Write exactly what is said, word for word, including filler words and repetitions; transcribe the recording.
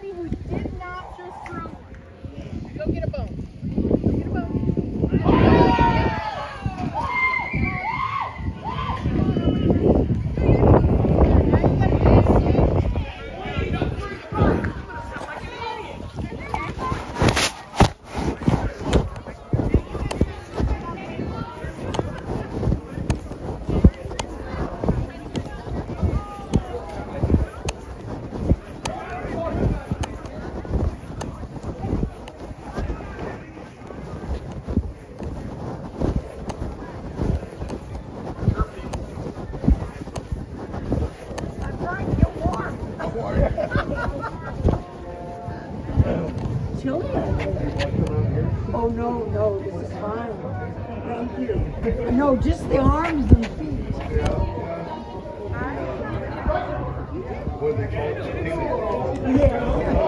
anybody who did not just throw one. Go get a bone. Go get a bone. Chilly out there. Oh no, no, this is fine. Thank you. No, just the arms and feet. What they call it? Yeah.